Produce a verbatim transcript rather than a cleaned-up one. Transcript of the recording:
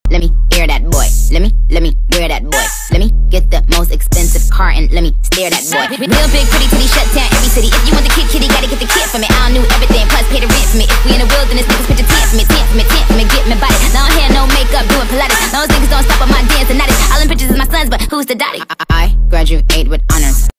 let me air that boy. Let me, let me wear that boy. Let me get the most expensive car and let me stare that boy. Real big pretty titty, shut down every city. If you want the kid, kitty, gotta get the kid from me. I don't knew everything, plus pay the rent for me. If we in the wilderness, niggas put the tent for me, tent for me, tent for me, get me body. Long hair, no makeup, doing Pilates. Those niggas don't stop on my dance and not it. All them pictures is my sons, but who's the daddy? I, I graduate with honors.